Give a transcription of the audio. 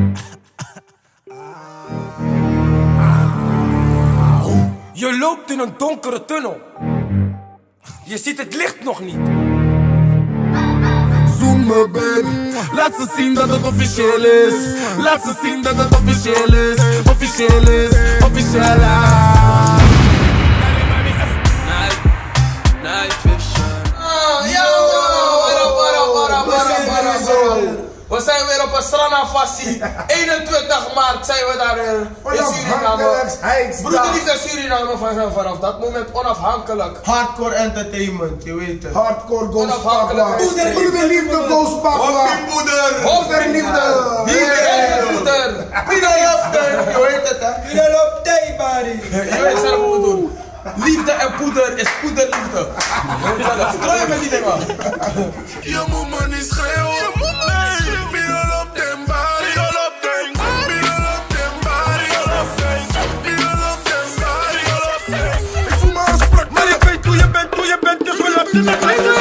Je loopt in een donkere tunnel. Je ziet het licht nog niet. Zoen me baby, laat ze zien dat het officieel is. Laat ze zien dat het officieel is. Officieel is, officieel is. We zijn weer op een strandafassie. 21 maart zijn we daar weer in Suriname. Broederliefde Suriname vanaf dat moment onafhankelijk. Hardcore entertainment, je weet het. Hardcore Ghost Papa. Broederliefde Ghost Papa. Hoppie poeder. Broederliefde. Hier moeder. Je weet het hè. Pidel op thee, buddy. Je weet zelf hoe we doen. Liefde en poeder is poederliefde. Strooien met die dingen. Je moet me niet schreeuwen. Middel op den bar. Middel op den bar. Middel op den bar. Middel op den bar. Ik voel me aansprak, maar ik weet hoe je bent, dus we laten het